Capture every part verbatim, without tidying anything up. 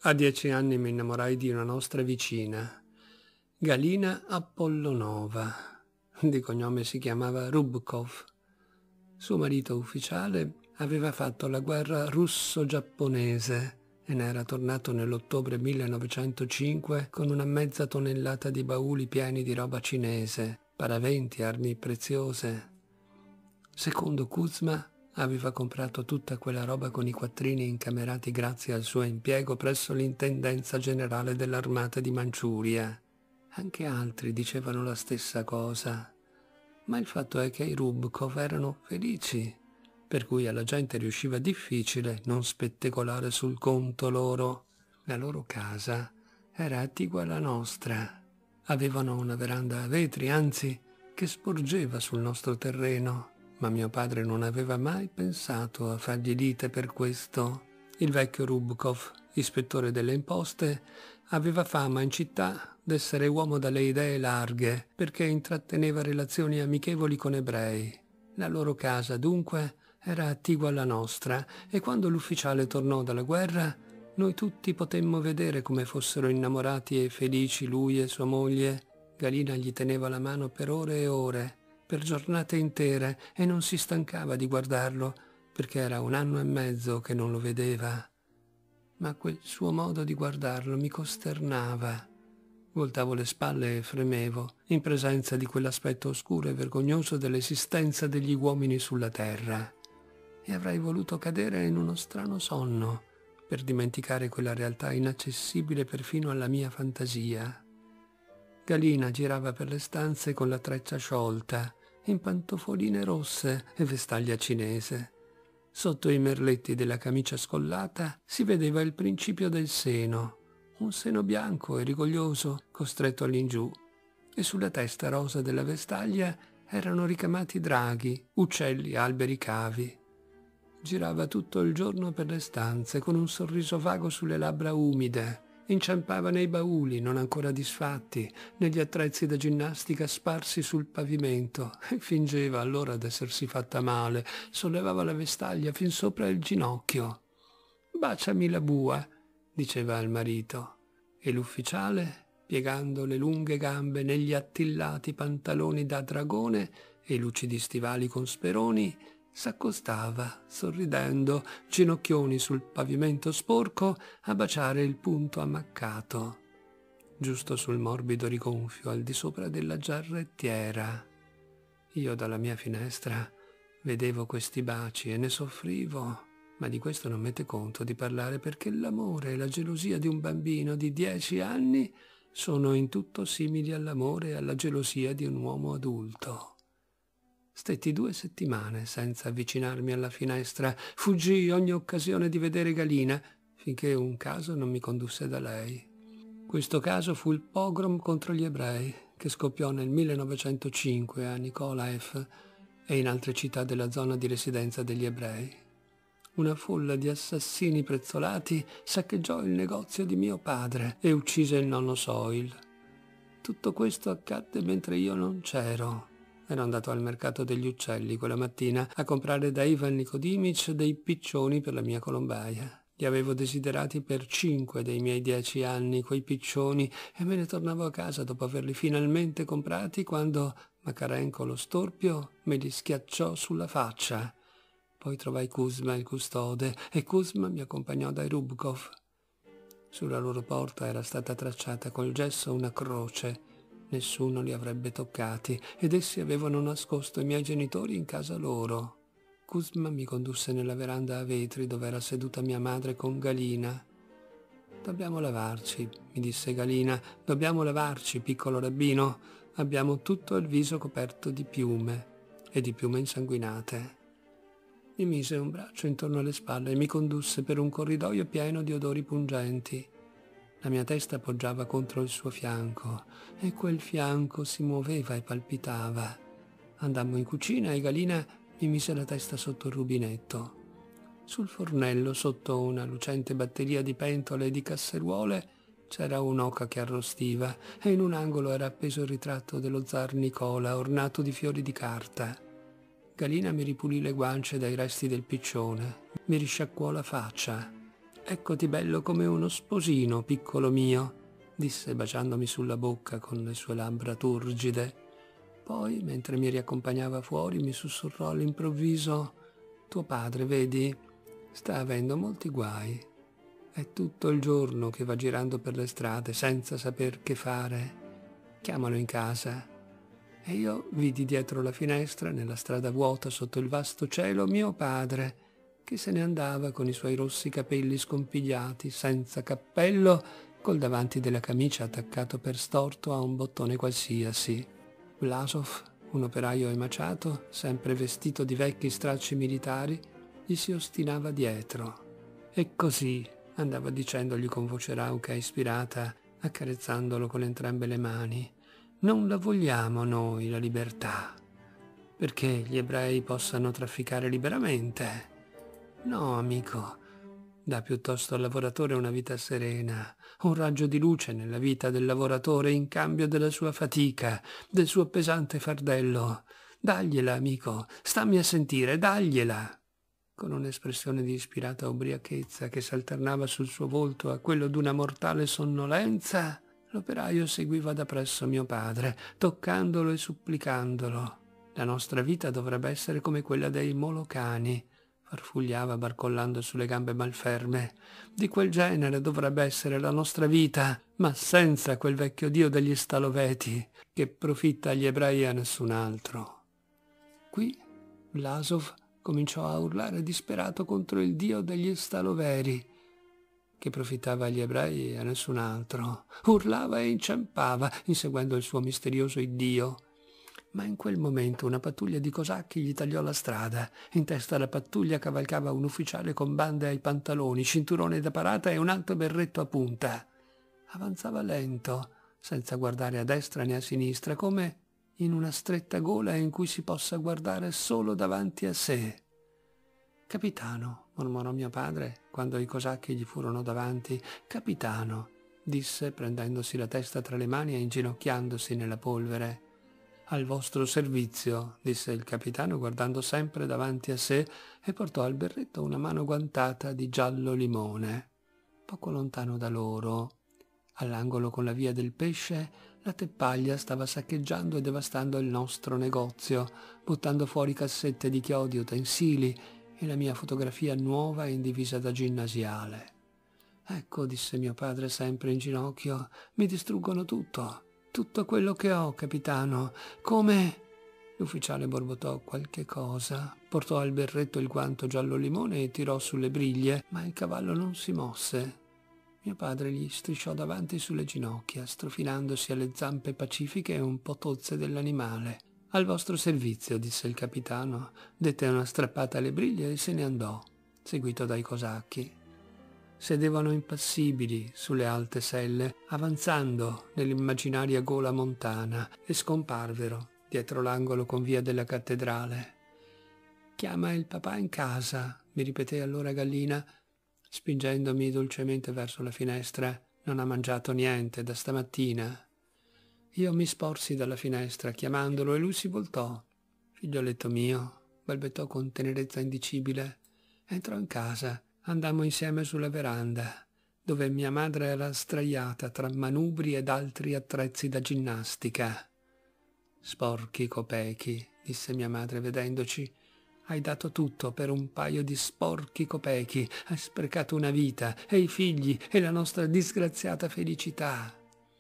A dieci anni mi innamorai di una nostra vicina, Galina Apollonova. Di cognome si chiamava Rubkov. Suo marito ufficiale aveva fatto la guerra russo-giapponese e ne era tornato nell'ottobre millenovecentocinque con una mezza tonnellata di bauli pieni di roba cinese, paraventi, armi preziose. Secondo Kuzma, aveva comprato tutta quella roba con i quattrini incamerati grazie al suo impiego presso l'Intendenza Generale dell'Armata di Manciuria. Anche altri dicevano la stessa cosa, ma il fatto è che i Rubkov erano felici, per cui alla gente riusciva difficile non spettacolare sul conto loro. La loro casa era attigua alla nostra. Avevano una veranda a vetri, anzi, che sporgeva sul nostro terreno, ma mio padre non aveva mai pensato a fargli lite per questo. Il vecchio Rubkov, ispettore delle imposte, aveva fama in città d'essere uomo dalle idee larghe, perché intratteneva relazioni amichevoli con ebrei. La loro casa, dunque, era attigua alla nostra, e quando l'ufficiale tornò dalla guerra, noi tutti potemmo vedere come fossero innamorati e felici lui e sua moglie. Galina gli teneva la mano per ore e ore, per giornate intere, e non si stancava di guardarlo, perché era un anno e mezzo che non lo vedeva. Ma quel suo modo di guardarlo mi costernava. Voltavo le spalle e fremevo, in presenza di quell'aspetto oscuro e vergognoso dell'esistenza degli uomini sulla terra. E avrei voluto cadere in uno strano sonno, per dimenticare quella realtà inaccessibile perfino alla mia fantasia. Galina girava per le stanze con la treccia sciolta, in pantofoline rosse e vestaglia cinese. Sotto i merletti della camicia scollata si vedeva il principio del seno, un seno bianco e rigoglioso, costretto all'ingiù, e sulla testa rosa della vestaglia erano ricamati draghi, uccelli, alberi, cavi. Girava tutto il giorno per le stanze con un sorriso vago sulle labbra umide. Inciampava nei bauli non ancora disfatti, negli attrezzi da ginnastica sparsi sul pavimento, e fingeva allora d'essersi fatta male, sollevava la vestaglia fin sopra il ginocchio. «Baciami la bua», diceva al marito, e l'ufficiale, piegando le lunghe gambe negli attillati pantaloni da dragone e i lucidi stivali con speroni, s'accostava, sorridendo, ginocchioni sul pavimento sporco, a baciare il punto ammaccato, giusto sul morbido rigonfio al di sopra della giarrettiera. Io dalla mia finestra vedevo questi baci e ne soffrivo, ma di questo non mette conto di parlare, perché l'amore e la gelosia di un bambino di dieci anni sono in tutto simili all'amore e alla gelosia di un uomo adulto. Stetti due settimane senza avvicinarmi alla finestra, fuggii ogni occasione di vedere Galina, finché un caso non mi condusse da lei. Questo caso fu il pogrom contro gli ebrei, che scoppiò nel millenovecentocinque a Nikolaev e in altre città della zona di residenza degli ebrei. Una folla di assassini prezzolati saccheggiò il negozio di mio padre e uccise il nonno Soil. Tutto questo accadde mentre io non c'ero. Ero andato al mercato degli uccelli quella mattina a comprare da Ivan Nikodimic dei piccioni per la mia colombaia. Li avevo desiderati per cinque dei miei dieci anni, quei piccioni, e me ne tornavo a casa dopo averli finalmente comprati quando Makarenko, lo storpio, me li schiacciò sulla faccia. Poi trovai Kuzma, il custode, e Kuzma mi accompagnò dai Rubkov. Sulla loro porta era stata tracciata col gesso una croce. Nessuno li avrebbe toccati, ed essi avevano nascosto i miei genitori in casa loro. Kuzma mi condusse nella veranda a vetri dove era seduta mia madre con Galina. «Dobbiamo lavarci», mi disse Galina, «dobbiamo lavarci, piccolo rabbino. Abbiamo tutto il viso coperto di piume, e di piume insanguinate». Mi mise un braccio intorno alle spalle e mi condusse per un corridoio pieno di odori pungenti. La mia testa poggiava contro il suo fianco, e quel fianco si muoveva e palpitava. Andammo in cucina e Galina mi mise la testa sotto il rubinetto. Sul fornello, sotto una lucente batteria di pentole e di casseruole, c'era un'oca che arrostiva, e in un angolo era appeso il ritratto dello zar Nicola, ornato di fiori di carta. Galina mi ripulì le guance dai resti del piccione, mi risciacquò la faccia. eccoti bello come uno sposino, piccolo mio, disse baciandomi sulla bocca con le sue labbra turgide. Poi, mentre mi riaccompagnava fuori, mi sussurrò all'improvviso: tuo padre, vedi, sta avendo molti guai. È tutto il giorno che va girando per le strade senza saper che fare. Chiamalo in casa. E io vidi dietro la finestra, nella strada vuota sotto il vasto cielo, mio padre, che se ne andava con i suoi rossi capelli scompigliati, senza cappello, col davanti della camicia attaccato per storto a un bottone qualsiasi. Vlasov, un operaio emaciato, sempre vestito di vecchi stracci militari, gli si ostinava dietro. E così andava dicendogli con voce rauca e ispirata, accarezzandolo con entrambe le mani: non la vogliamo noi la libertà, perché gli ebrei possano trafficare liberamente. No, amico, dà piuttosto al lavoratore una vita serena, un raggio di luce nella vita del lavoratore in cambio della sua fatica, del suo pesante fardello. Dagliela, amico, stammi a sentire, dagliela. Con un'espressione di ispirata ubriachezza che s'alternava sul suo volto a quello d'una mortale sonnolenza, l'operaio seguiva da presso mio padre, toccandolo e supplicandolo. La nostra vita dovrebbe essere come quella dei molocani, farfugliava barcollando sulle gambe malferme. Di quel genere dovrebbe essere la nostra vita, ma senza quel vecchio dio degli Staloveti, che profitta agli ebrei e a nessun altro. Qui Vlasov cominciò a urlare disperato contro il dio degli Staloveri, che profittava agli ebrei e a nessun altro. Urlava e inciampava, inseguendo il suo misterioso iddio. Ma in quel momento una pattuglia di cosacchi gli tagliò la strada. In testa alla pattuglia cavalcava un ufficiale con bande ai pantaloni, cinturone da parata e un alto berretto a punta. Avanzava lento, senza guardare a destra né a sinistra, come in una stretta gola in cui si possa guardare solo davanti a sé. «Capitano», mormorò mio padre, quando i cosacchi gli furono davanti. «Capitano», disse, prendendosi la testa tra le mani e inginocchiandosi nella polvere. «Al vostro servizio», disse il capitano guardando sempre davanti a sé, e portò al berretto una mano guantata di giallo limone. Poco lontano da loro, all'angolo con la via del pesce, la teppaglia stava saccheggiando e devastando il nostro negozio, buttando fuori cassette di chiodi, utensili e la mia fotografia nuova in divisa da ginnasiale. «Ecco», disse mio padre sempre in ginocchio, «mi distruggono tutto, tutto quello che ho, capitano, come...» L'ufficiale borbottò qualche cosa, portò al berretto il guanto giallo limone e tirò sulle briglie, ma il cavallo non si mosse. Mio padre gli strisciò davanti sulle ginocchia, strofinandosi alle zampe pacifiche e un po' tozze dell'animale. «Al vostro servizio», disse il capitano, dette una strappata alle briglie e se ne andò, seguito dai cosacchi. Sedevano impassibili sulle alte selle, avanzando nell'immaginaria gola montana, e scomparvero dietro l'angolo con via della cattedrale. «Chiama il papà in casa», mi ripeté allora Gallina, spingendomi dolcemente verso la finestra. «Non ha mangiato niente da stamattina». Io mi sporsi dalla finestra chiamandolo e lui si voltò. «Figlioletto mio», balbettò con tenerezza indicibile. Entrò in casa. Andammo insieme sulla veranda, dove mia madre era sdraiata tra manubri ed altri attrezzi da ginnastica. «Sporchi copechi», disse mia madre vedendoci. «Hai dato tutto per un paio di sporchi copechi. Hai sprecato una vita e i figli e la nostra disgraziata felicità».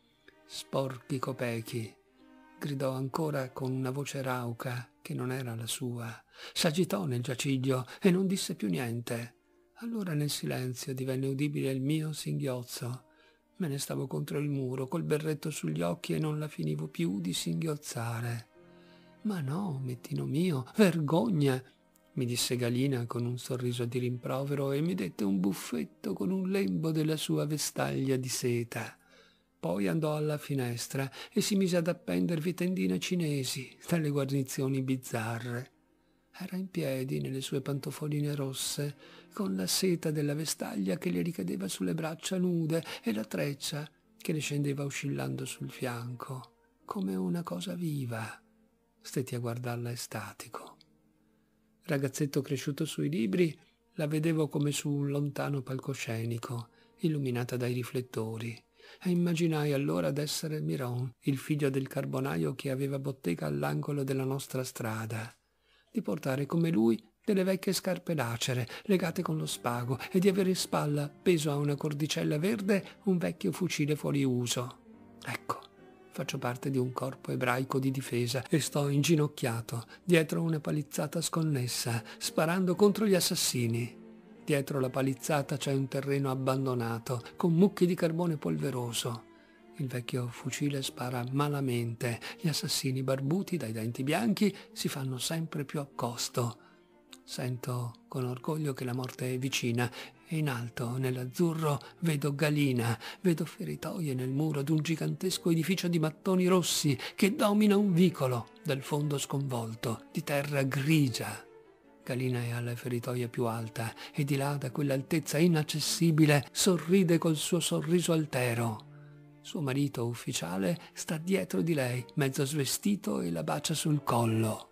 «Sporchi copechi», gridò ancora con una voce rauca che non era la sua. S'agitò nel giaciglio e non disse più niente. Allora nel silenzio divenne udibile il mio singhiozzo. Me ne stavo contro il muro, col berretto sugli occhi, e non la finivo più di singhiozzare. «Ma no, mettino mio, vergogna!» mi disse Galina con un sorriso di rimprovero e mi dette un buffetto con un lembo della sua vestaglia di seta. Poi andò alla finestra e si mise ad appendervi tendine cinesi dalle guarnizioni bizzarre. Era in piedi nelle sue pantofoline rosse, con la seta della vestaglia che le ricadeva sulle braccia nude e la treccia che le scendeva oscillando sul fianco, come una cosa viva. Stetti a guardarla estatico. Ragazzetto cresciuto sui libri, La vedevo come su un lontano palcoscenico, illuminata dai riflettori, e immaginai allora d'essere Miron, il figlio del carbonaio che aveva bottega all'angolo della nostra strada, di portare come lui delle vecchie scarpe lacere, legate con lo spago, e di avere in spalla, appeso a una cordicella verde, un vecchio fucile fuori uso. Ecco, faccio parte di un corpo ebraico di difesa e sto inginocchiato dietro una palizzata sconnessa, sparando contro gli assassini. Dietro la palizzata c'è un terreno abbandonato, con mucchi di carbone polveroso. Il vecchio fucile spara malamente. Gli assassini barbuti dai denti bianchi si fanno sempre più accosto. Sento con orgoglio che la morte è vicina e in alto, nell'azzurro, vedo Galina, vedo feritoie nel muro d'un gigantesco edificio di mattoni rossi che domina un vicolo dal fondo sconvolto, di terra grigia. Galina è alla feritoia più alta e di là, da quell'altezza inaccessibile, sorride col suo sorriso altero. Suo marito ufficiale sta dietro di lei, mezzo svestito, e la bacia sul collo.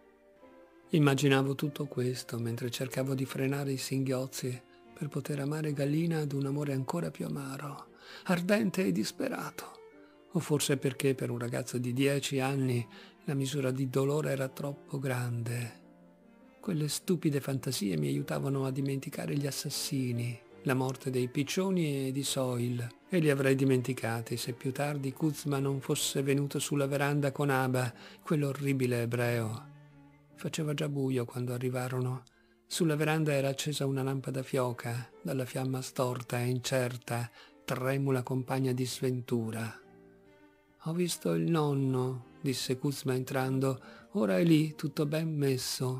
Immaginavo tutto questo mentre cercavo di frenare i singhiozzi per poter amare Galina ad un amore ancora più amaro, ardente e disperato. O forse perché per un ragazzo di dieci anni la misura di dolore era troppo grande. Quelle stupide fantasie mi aiutavano a dimenticare gli assassini, la morte dei piccioni e di Soil, e li avrei dimenticati se più tardi Kuzma non fosse venuto sulla veranda con Aba, quell'orribile ebreo. Faceva già buio quando arrivarono. Sulla veranda era accesa una lampada fioca, dalla fiamma storta e incerta, tremula compagna di sventura. «Ho visto il nonno», disse Kuzma entrando, «ora è lì, tutto ben messo.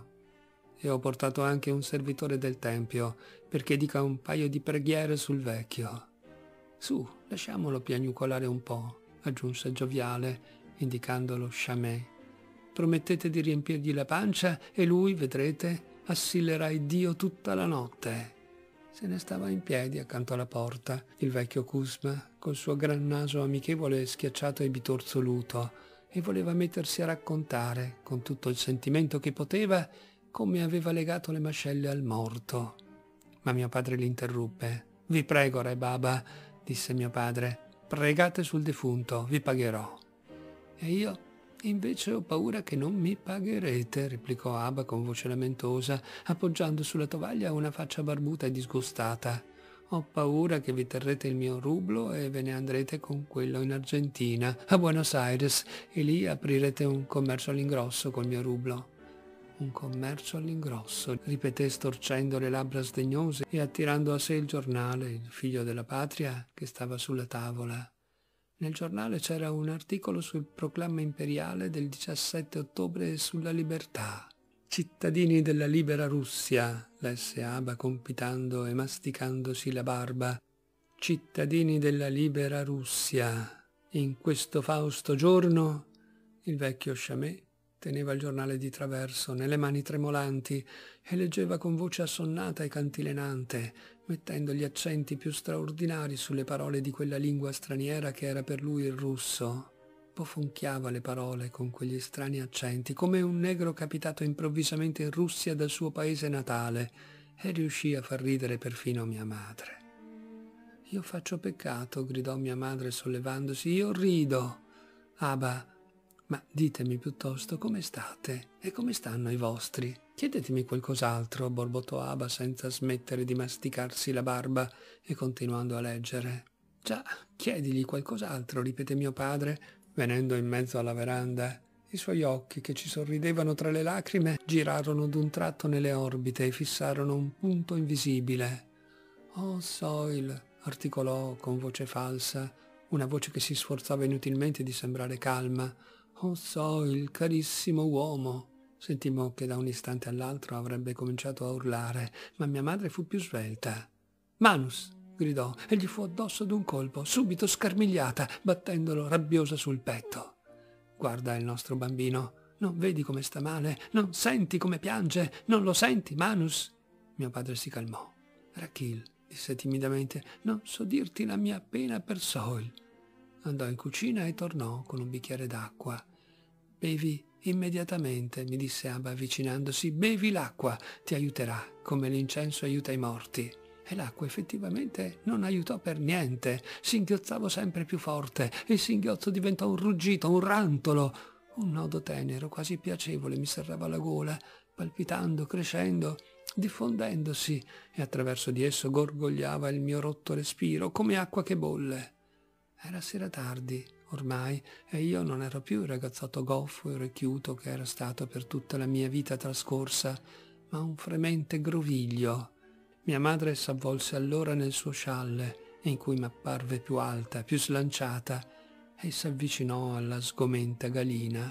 E ho portato anche un servitore del tempio, perché dica un paio di preghiere sul vecchio. Su, lasciamolo piagnucolare un po'», aggiunse gioviale, indicando lo sciamè. «Promettete di riempirgli la pancia e lui, vedrete, assillerà Dio tutta la notte». Se ne stava in piedi accanto alla porta, il vecchio Kuzma, col suo gran naso amichevole schiacciato e bitorzoluto, e voleva mettersi a raccontare, con tutto il sentimento che poteva, come aveva legato le mascelle al morto. Ma mio padre l'interruppe. «Vi prego, re Baba», disse mio padre, «pregate sul defunto, vi pagherò». «E io invece ho paura che non mi pagherete», replicò Aba con voce lamentosa, appoggiando sulla tovaglia una faccia barbuta e disgustata. «Ho paura che vi terrete il mio rublo e ve ne andrete con quello in Argentina, a Buenos Aires, e lì aprirete un commercio all'ingrosso col mio rublo». «Un commercio all'ingrosso», ripeté storcendo le labbra sdegnose e attirando a sé il giornale, il figlio della patria, che stava sulla tavola. Nel giornale c'era un articolo sul proclama imperiale del diciassette ottobre sulla libertà. «Cittadini della libera Russia», lesse Aba compitando e masticandosi la barba. «Cittadini della libera Russia. In questo fausto giorno», il vecchio sciamè teneva il giornale di traverso nelle mani tremolanti e leggeva con voce assonnata e cantilenante, mettendo gli accenti più straordinari sulle parole di quella lingua straniera che era per lui il russo. Bofonchiava le parole con quegli strani accenti, come un negro capitato improvvisamente in Russia dal suo paese natale, e riuscì a far ridere perfino mia madre. «Io faccio peccato», gridò mia madre sollevandosi, «io rido». «Aba, ma ditemi piuttosto come state e come stanno i vostri. Chiedetemi qualcos'altro», borbottò Aba senza smettere di masticarsi la barba e continuando a leggere. «Già, chiedigli qualcos'altro», ripeté mio padre, venendo in mezzo alla veranda. I suoi occhi, che ci sorridevano tra le lacrime, girarono d'un tratto nelle orbite e fissarono un punto invisibile. «Oh, Soil», articolò con voce falsa, una voce che si sforzava inutilmente di sembrare calma. «Oh, Soil, carissimo uomo». Sentimmo che da un istante all'altro avrebbe cominciato a urlare, ma mia madre fu più svelta. «Manus!» gridò, e gli fu addosso d'un colpo, subito scarmigliata, battendolo rabbiosa sul petto. «Guarda il nostro bambino, non vedi come sta male? Non senti come piange? Non lo senti, Manus?» Mio padre si calmò. «Rachil», disse timidamente, «non so dirti la mia pena per Soil». Andò in cucina e tornò con un bicchiere d'acqua. «Bevi Immediatamente, mi disse Abba avvicinandosi, bevi l'acqua, ti aiuterà, come l'incenso aiuta i morti. E l'acqua effettivamente non aiutò per niente. Singhiozzavo sempre più forte. Il singhiozzo diventò un ruggito, un rantolo. Un nodo tenero, quasi piacevole, mi serrava la gola, palpitando, crescendo, diffondendosi, e attraverso di esso gorgogliava il mio rotto respiro, come acqua che bolle. Era sera tardi, ormai, e io non ero più il ragazzotto goffo e recchiuto che era stato per tutta la mia vita trascorsa, ma un fremente groviglio. Mia madre s'avvolse allora nel suo scialle, in cui m'apparve più alta, più slanciata, e s'avvicinò alla sgomenta Galina.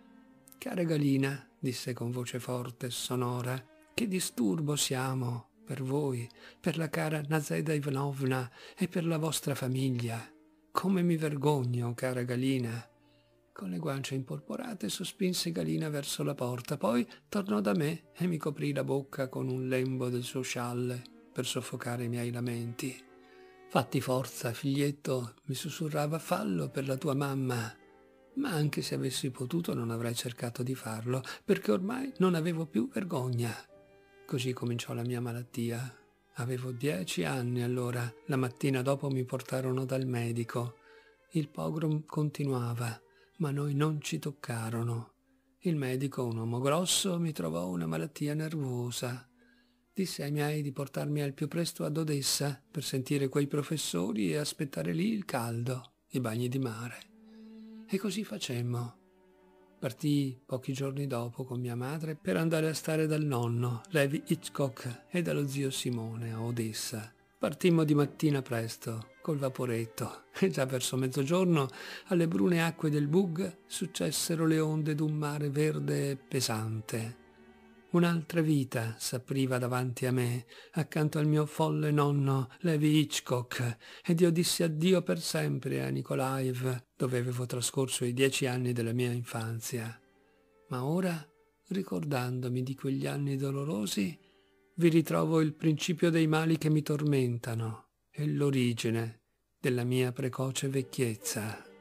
«Cara Galina», disse con voce forte e sonora, «che disturbo siamo per voi, per la cara Nazeda Ivanovna e per la vostra famiglia. Come mi vergogno, cara Galina!» Con le guance imporporate sospinse Galina verso la porta, poi tornò da me e mi coprì la bocca con un lembo del suo scialle per soffocare i miei lamenti. «Fatti forza, figlietto», mi sussurrava, «fallo per la tua mamma». Ma anche se avessi potuto non avrei cercato di farlo, perché ormai non avevo più vergogna. Così cominciò la mia malattia. Avevo dieci anni allora. La mattina dopo mi portarono dal medico. Il pogrom continuava, ma noi non ci toccarono. Il medico, un uomo grosso, mi trovò una malattia nervosa. Disse ai miei di portarmi al più presto ad Odessa per sentire quei professori e aspettare lì il caldo, i bagni di mare. E così facemmo. Partii pochi giorni dopo con mia madre per andare a stare dal nonno, Levi Hitchcock, e dallo zio Simone a Odessa. Partimmo di mattina presto, col vaporetto, e già verso mezzogiorno, alle brune acque del Bug, successero le onde d'un mare verde e pesante. Un'altra vita s'apriva davanti a me, accanto al mio folle nonno Levi Hitchcock, ed io dissi addio per sempre a Nikolaev, dove avevo trascorso i dieci anni della mia infanzia. Ma ora, ricordandomi di quegli anni dolorosi, vi ritrovo il principio dei mali che mi tormentano e l'origine della mia precoce vecchiezza.